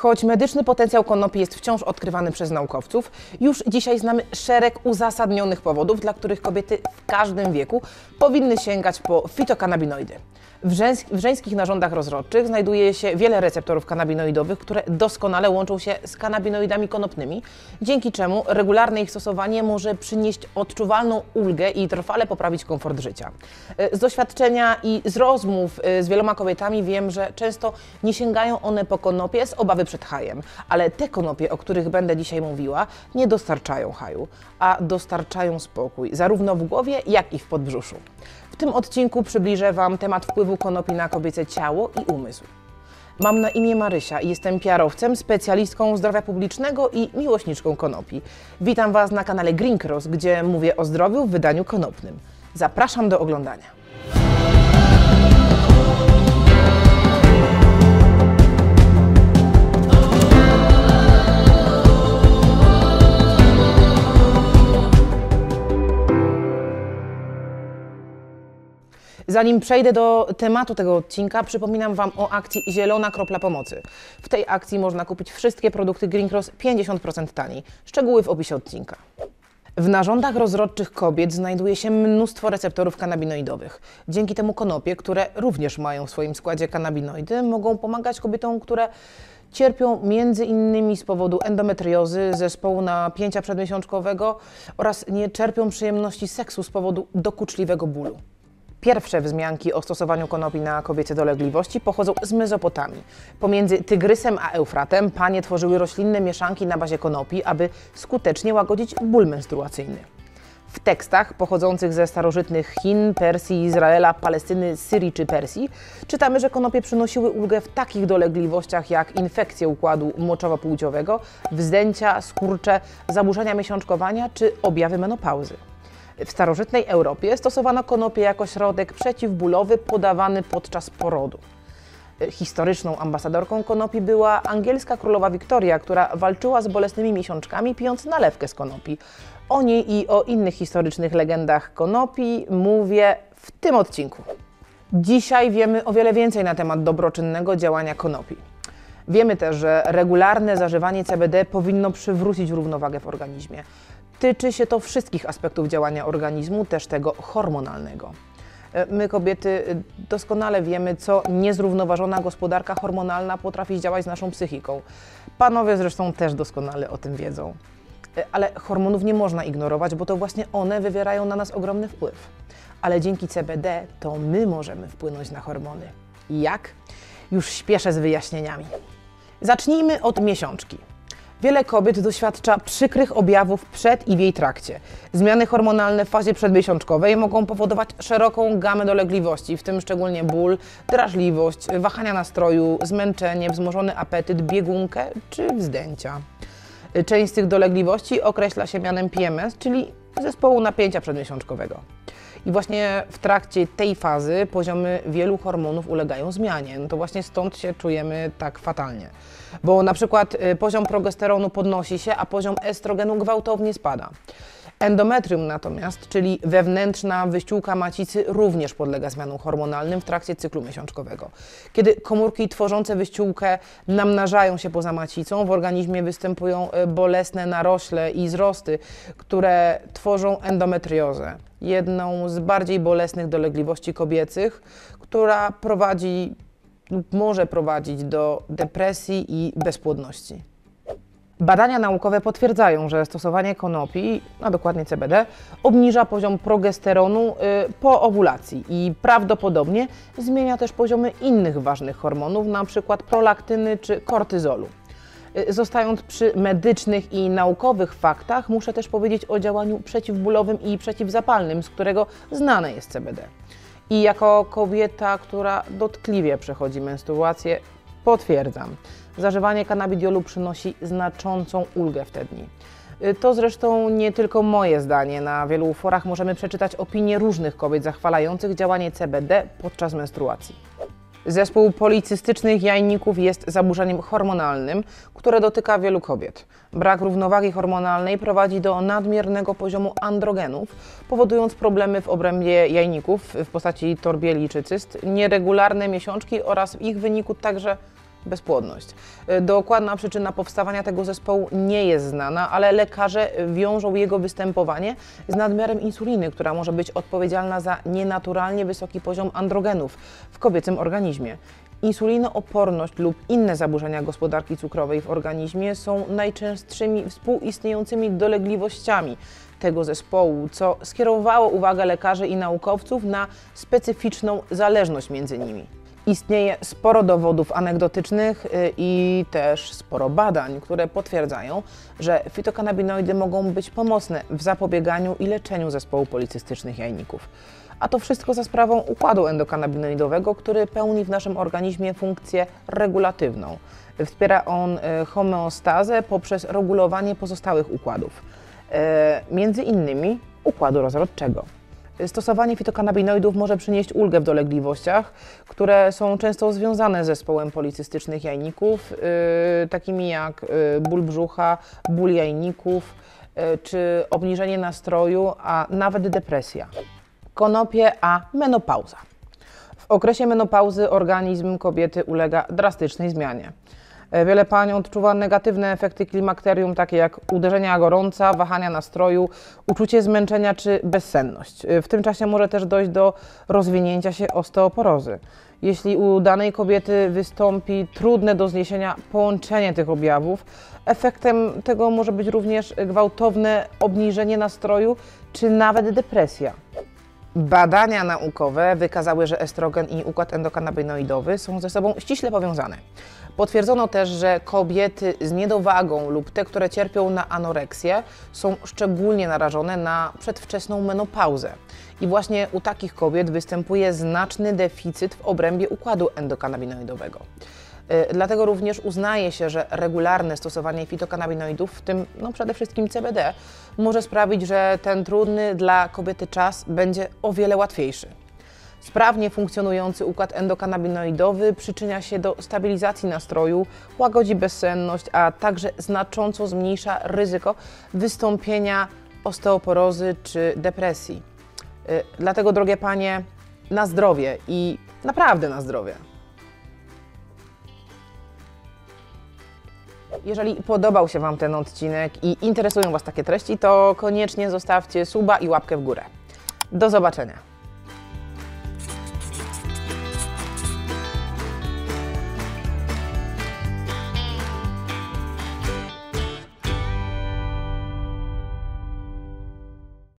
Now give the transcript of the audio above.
Choć medyczny potencjał konopi jest wciąż odkrywany przez naukowców, już dzisiaj znamy szereg uzasadnionych powodów, dla których kobiety w każdym wieku powinny sięgać po fitokanabinoidy. W żeńskich narządach rozrodczych znajduje się wiele receptorów kanabinoidowych, które doskonale łączą się z kanabinoidami konopnymi, dzięki czemu regularne ich stosowanie może przynieść odczuwalną ulgę i trwale poprawić komfort życia. Z doświadczenia i z rozmów z wieloma kobietami wiem, że często nie sięgają one po konopie z obawy przed hajem, ale te konopie, o których będę dzisiaj mówiła, nie dostarczają haju, a dostarczają spokój, zarówno w głowie, jak i w podbrzuszu. W tym odcinku przybliżę Wam temat wpływu konopi na kobiece ciało i umysł. Mam na imię Marysia i jestem PR-owcem, specjalistką zdrowia publicznego i miłośniczką konopi. Witam Was na kanale Green Cross, gdzie mówię o zdrowiu w wydaniu konopnym. Zapraszam do oglądania. Zanim przejdę do tematu tego odcinka, przypominam Wam o akcji Zielona Kropla Pomocy. W tej akcji można kupić wszystkie produkty Green Cross 50% taniej. Szczegóły w opisie odcinka. W narządach rozrodczych kobiet znajduje się mnóstwo receptorów kanabinoidowych. Dzięki temu konopie, które również mają w swoim składzie kanabinoidy, mogą pomagać kobietom, które cierpią m.in. z powodu endometriozy, zespołu napięcia przedmiesiączkowego oraz nie czerpią przyjemności seksu z powodu dokuczliwego bólu. Pierwsze wzmianki o stosowaniu konopi na kobiece dolegliwości pochodzą z Mezopotamii. Pomiędzy Tygrysem a Eufratem panie tworzyły roślinne mieszanki na bazie konopi, aby skutecznie łagodzić ból menstruacyjny. W tekstach pochodzących ze starożytnych Chin, Persji, Izraela, Palestyny, Syrii czy Persji czytamy, że konopie przynosiły ulgę w takich dolegliwościach jak infekcje układu moczowo-płciowego, wzdęcia, skurcze, zaburzenia miesiączkowania czy objawy menopauzy. W starożytnej Europie stosowano konopie jako środek przeciwbólowy podawany podczas porodu. Historyczną ambasadorką konopi była angielska królowa Wiktoria, która walczyła z bolesnymi miesiączkami, pijąc nalewkę z konopi. O niej i o innych historycznych legendach konopi mówię w tym odcinku. Dzisiaj wiemy o wiele więcej na temat dobroczynnego działania konopi. Wiemy też, że regularne zażywanie CBD powinno przywrócić równowagę w organizmie. Tyczy się to wszystkich aspektów działania organizmu, też tego hormonalnego. My, kobiety, doskonale wiemy, co niezrównoważona gospodarka hormonalna potrafi zdziałać z naszą psychiką. Panowie zresztą też doskonale o tym wiedzą. Ale hormonów nie można ignorować, bo to właśnie one wywierają na nas ogromny wpływ. Ale dzięki CBD to my możemy wpłynąć na hormony. Jak? Już śpieszę z wyjaśnieniami. Zacznijmy od miesiączki. Wiele kobiet doświadcza przykrych objawów przed i w jej trakcie. Zmiany hormonalne w fazie przedmiesiączkowej mogą powodować szeroką gamę dolegliwości, w tym szczególnie ból, drażliwość, wahania nastroju, zmęczenie, wzmożony apetyt, biegunkę czy wzdęcia. Część z tych dolegliwości określa się mianem PMS, czyli zespołu napięcia przedmiesiączkowego. I właśnie w trakcie tej fazy poziomy wielu hormonów ulegają zmianie. No to właśnie stąd się czujemy tak fatalnie. Bo na przykład poziom progesteronu podnosi się, a poziom estrogenu gwałtownie spada. Endometrium natomiast, czyli wewnętrzna wyściółka macicy, również podlega zmianom hormonalnym w trakcie cyklu miesiączkowego. Kiedy komórki tworzące wyściółkę namnażają się poza macicą, w organizmie występują bolesne narośle i wzrosty, które tworzą endometriozę. Jedną z bardziej bolesnych dolegliwości kobiecych, która prowadzi lub może prowadzić do depresji i bezpłodności. Badania naukowe potwierdzają, że stosowanie konopi, a dokładnie CBD, obniża poziom progesteronu po owulacji i prawdopodobnie zmienia też poziomy innych ważnych hormonów, np. prolaktyny czy kortyzolu. Zostając przy medycznych i naukowych faktach, muszę też powiedzieć o działaniu przeciwbólowym i przeciwzapalnym, z którego znane jest CBD. I jako kobieta, która dotkliwie przechodzi menstruację, potwierdzam. Zażywanie kanabidiolu przynosi znaczącą ulgę w te dni. To zresztą nie tylko moje zdanie. Na wielu forach możemy przeczytać opinie różnych kobiet zachwalających działanie CBD podczas menstruacji. Zespół policystycznych jajników jest zaburzeniem hormonalnym, które dotyka wielu kobiet. Brak równowagi hormonalnej prowadzi do nadmiernego poziomu androgenów, powodując problemy w obrębie jajników w postaci torbieli czy cyst, nieregularne miesiączki oraz w ich wyniku także bezpłodność. Dokładna przyczyna powstawania tego zespołu nie jest znana, ale lekarze wiążą jego występowanie z nadmiarem insuliny, która może być odpowiedzialna za nienaturalnie wysoki poziom androgenów w kobiecym organizmie. Insulinooporność lub inne zaburzenia gospodarki cukrowej w organizmie są najczęstszymi współistniejącymi dolegliwościami tego zespołu, co skierowało uwagę lekarzy i naukowców na specyficzną zależność między nimi. Istnieje sporo dowodów anegdotycznych i też sporo badań, które potwierdzają, że fitokanabinoidy mogą być pomocne w zapobieganiu i leczeniu zespołu policystycznych jajników. A to wszystko za sprawą układu endokanabinoidowego, który pełni w naszym organizmie funkcję regulatywną. Wspiera on homeostazę poprzez regulowanie pozostałych układów, między innymi układu rozrodczego. Stosowanie fitokanabinoidów może przynieść ulgę w dolegliwościach, które są często związane z zespołem policystycznych jajników, takimi jak ból brzucha, ból jajników, czy obniżenie nastroju, a nawet depresja. Konopie a menopauza. W okresie menopauzy organizm kobiety ulega drastycznej zmianie. Wiele pań odczuwa negatywne efekty klimakterium, takie jak uderzenia gorąca, wahania nastroju, uczucie zmęczenia czy bezsenność. W tym czasie może też dojść do rozwinięcia się osteoporozy. Jeśli u danej kobiety wystąpi trudne do zniesienia połączenie tych objawów, efektem tego może być również gwałtowne obniżenie nastroju czy nawet depresja. Badania naukowe wykazały, że estrogen i układ endokanabinoidowy są ze sobą ściśle powiązane. Potwierdzono też, że kobiety z niedowagą lub te, które cierpią na anoreksję, są szczególnie narażone na przedwczesną menopauzę. I właśnie u takich kobiet występuje znaczny deficyt w obrębie układu endokanabinoidowego. Dlatego również uznaje się, że regularne stosowanie fitokanabinoidów, w tym przede wszystkim CBD, może sprawić, że ten trudny dla kobiety czas będzie o wiele łatwiejszy. Sprawnie funkcjonujący układ endokanabinoidowy przyczynia się do stabilizacji nastroju, łagodzi bezsenność, a także znacząco zmniejsza ryzyko wystąpienia osteoporozy czy depresji. Dlatego, drogie panie, na zdrowie i naprawdę na zdrowie. Jeżeli podobał się Wam ten odcinek i interesują Was takie treści, to koniecznie zostawcie suba i łapkę w górę. Do zobaczenia!